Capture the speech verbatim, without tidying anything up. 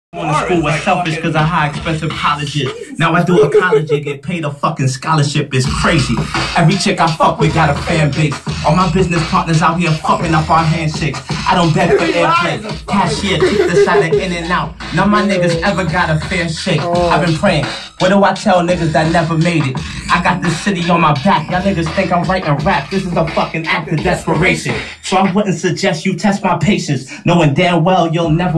I went to school was selfish because of high expensive colleges. Now I do a college and get paid a fucking scholarship. It's crazy. Every chick I fuck with got a fan base. All my business partners out here fucking up our handshakes. I don't beg for airplay. Cashier, keep the side of in and out. None of my niggas ever got a fair shake. I've been praying. What do I tell niggas that never made it? I got this city on my back. Y'all niggas think I'm writing rap. This is a fucking act of desperation. So I wouldn't suggest you test my patience, knowing damn well you'll never